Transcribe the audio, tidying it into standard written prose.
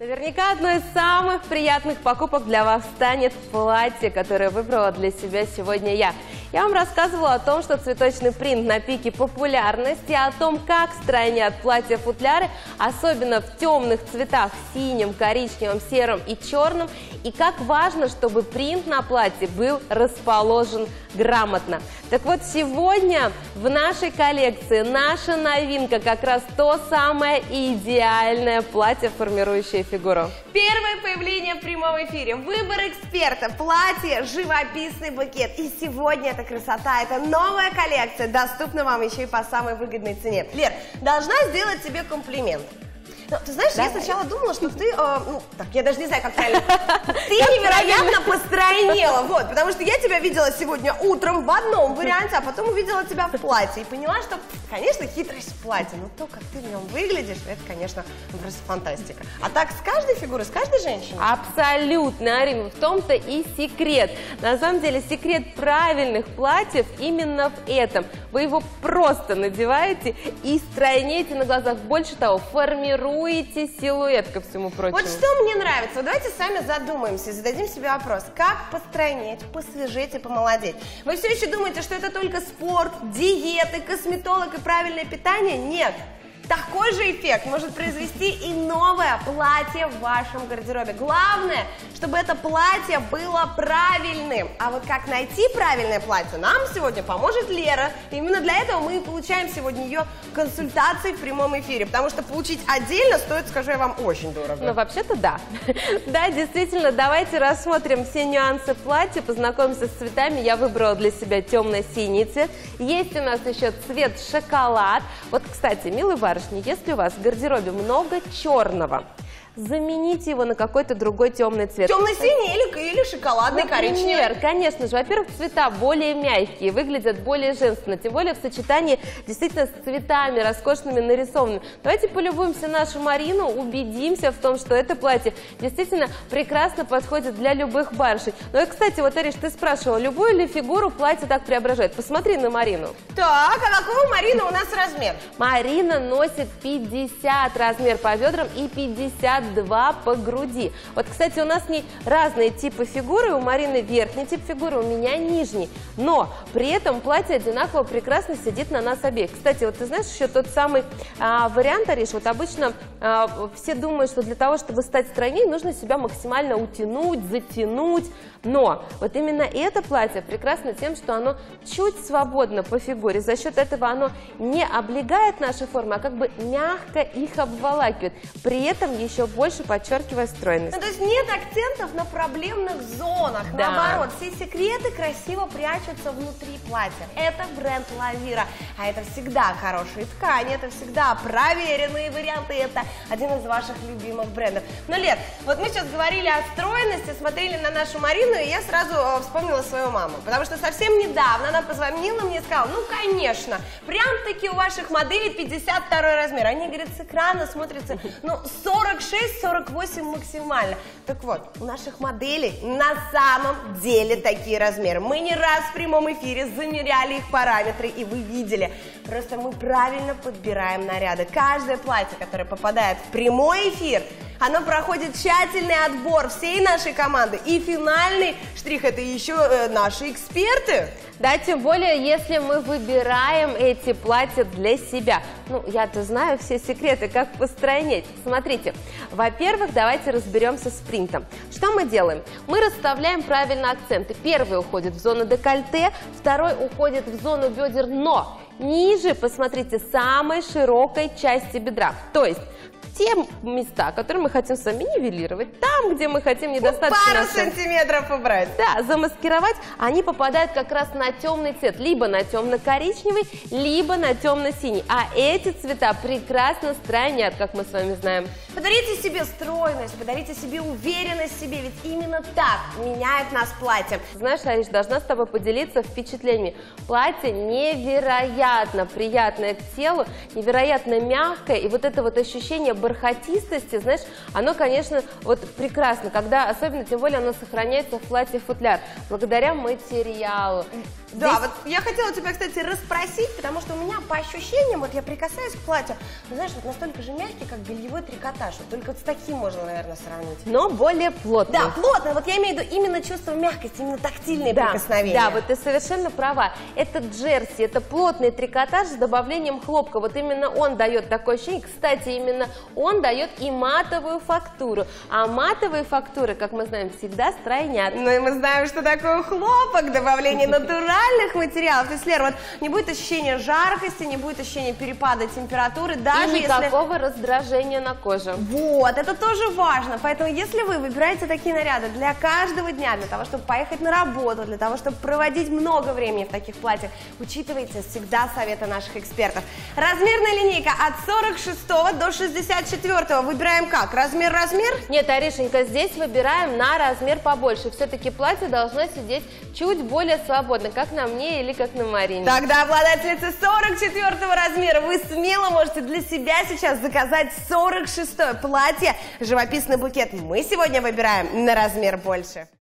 Наверняка одной из самых приятных покупок для вас станет платье, которое выбрала для себя сегодня я. Я вам рассказывала о том, что цветочный принт на пике популярности, о том, как стройнят платья-футляры, особенно в темных цветах – синим, коричневым, серым и черным, и как важно, чтобы принт на платье был расположен грамотно. Так вот, сегодня в нашей коллекции наша новинка, как раз то самое идеальное платье, формирующее фигуру. Первое появление в прямом эфире. Выбор эксперта. Платье, живописный букет. И сегодня эта красота, это новая коллекция, доступна вам еще и по самой выгодной цене. Лер, должна сделать тебе комплимент. Но, ты знаешь, я сначала думала, что ты, так, я даже не знаю, как правильно, ты невероятно постройнела, вот, потому что я тебя видела сегодня утром в одном варианте, а потом увидела тебя в платье и поняла, что, конечно, хитрость в платье, но то, как ты в нем выглядишь, это, конечно, просто фантастика. А так с каждой фигурой, с каждой женщиной? Абсолютно, Арина, в том-то и секрет. На самом деле, секрет правильных платьев именно в этом. Вы его просто надеваете и стройнеете на глазах. Больше того, формируете силуэт, ко всему прочему. Вот что мне нравится, вот давайте сами задумаемся и зададим себе вопрос, как постройнеть, посвежеть и помолодеть. Вы все еще думаете, что это только спорт, диеты, косметолог и правильное питание? Нет. Такой же эффект может произвести и новое платье в вашем гардеробе. Главное, чтобы это платье было правильным. А вот как найти правильное платье, нам сегодня поможет Лера. Именно для этого мы и получаем сегодня ее консультации в прямом эфире. Потому что получить отдельно стоит, скажу я вам, очень дорого. Ну, вообще-то да. Да, действительно, давайте рассмотрим все нюансы платья, познакомимся с цветами. Я выбрала для себя темно-синий цвет. Есть у нас еще цвет шоколад. Вот, кстати, милый барышни, если у вас в гардеробе много черного, замените его на какой-то другой темный цвет. Темно-синий или шоколадный, коричневый. Например, конечно же, во-первых, цвета более мягкие, выглядят более женственно, тем более в сочетании действительно с цветами роскошными нарисованными. Давайте полюбуемся нашу Марину, убедимся в том, что это платье действительно прекрасно подходит для любых барышень. Ну и, кстати, вот, Ариш, ты спрашивала, любую ли фигуру платье так преображает? Посмотри на Марину. Так, а какой у Марины у нас размер? Марина носит 50 размер по бедрам и 52 по груди. Вот, кстати, у нас не разные типы фигуры. У Марины верхний тип фигуры, у меня нижний. Но при этом платье одинаково прекрасно сидит на нас обеих. Кстати, вот ты знаешь еще тот самый вариант, Ариш, вот обычно все думают, что для того, чтобы стать стройнее, нужно себя максимально утянуть, затянуть. Но вот именно это платье прекрасно тем, что оно чуть свободно по фигуре. За счет этого оно не облегает наши формы, а как бы мягко их обволакивает. При этом еще больше подчеркивая стройность. Ну, то есть нет акцентов на проблемных зонах. Да. Наоборот, все секреты красиво прячутся внутри платья. Это бренд Лавира. А это всегда хорошие ткани, это всегда проверенные варианты. Это один из ваших любимых брендов. Но, Лер, вот мы сейчас говорили о стройности, смотрели на нашу Марину, и я сразу вспомнила свою маму. Потому что совсем недавно она позвонила мне и сказала, ну, конечно, прям-таки у ваших моделей 52 размер. Они, говорят, с экрана смотрятся, ну, 46-48 максимально. Так вот, у наших моделей на самом деле такие размеры. Мы не раз в прямом эфире замеряли их параметры, и вы видели. Просто мы правильно подбираем наряды. Каждое платье, которое попадает в прямой эфир, оно проходит тщательный отбор всей нашей команды. И финальный штрих – это еще наши эксперты. Да, тем более, если мы выбираем эти платья для себя. Ну, я-то знаю все секреты, как постройнеть. Смотрите, во-первых, давайте разберемся с принтом. Что мы делаем? Мы расставляем правильно акценты. Первый уходит в зону декольте, второй уходит в зону бедер, но ниже, посмотрите, самой широкой части бедра. То есть те места, которые мы хотим с вами нивелировать, там, где мы хотим недостаточно... Пару сантиметров убрать. Да, замаскировать, они попадают как раз на темный цвет, либо на темно-коричневый, либо на темно-синий. А эти цвета прекрасно стройнят, как мы с вами знаем. Подарите себе стройность, подарите себе уверенность в себе, ведь именно так меняет нас платье. Знаешь, Ариш, должна с тобой поделиться впечатлениями. Платье невероятно приятное к телу, невероятно мягкое, и вот это вот ощущение бархатистости, знаешь, оно, конечно, вот прекрасно, когда, особенно, тем более, оно сохраняется в платье-футляр, благодаря материалу. Да, Здесь... вот я хотела тебя, кстати, расспросить, потому что у меня по ощущениям, вот я прикасаюсь к платью, ну, знаешь, вот настолько же мягкий, как бельевой трикотаж. Вот только вот с таким можно, наверное, сравнить. Но более плотный. Да, плотно. Вот я имею в виду именно чувство мягкости, именно тактильные прикосновения. Да, вот ты совершенно права. Это джерси, это плотный трикотаж с добавлением хлопка. Вот именно он дает такое ощущение. Кстати, именно он дает и матовую фактуру. А матовые фактуры, как мы знаем, всегда стройнят. Ну и мы знаем, что такое хлопок, добавление натуральных материалов. То есть, Лер, вот не будет ощущения жаркости, не будет ощущения перепада температуры, даже и никакого раздражения на коже. Вот, это тоже важно. Поэтому, если вы выбираете такие наряды для каждого дня, для того, чтобы поехать на работу, для того, чтобы проводить много времени в таких платьях, учитывайте всегда советы наших экспертов. Размерная линейка от 46 до 64. Выбираем как? Размер? Нет, Аришенька, здесь выбираем на размер побольше. Все-таки платье должно сидеть чуть более свободно, как на мне или как на Марине. Тогда, обладательница 44 размера, вы смело можете для себя сейчас заказать 46 платье, живописный букет. Мы сегодня выбираем на размер больше.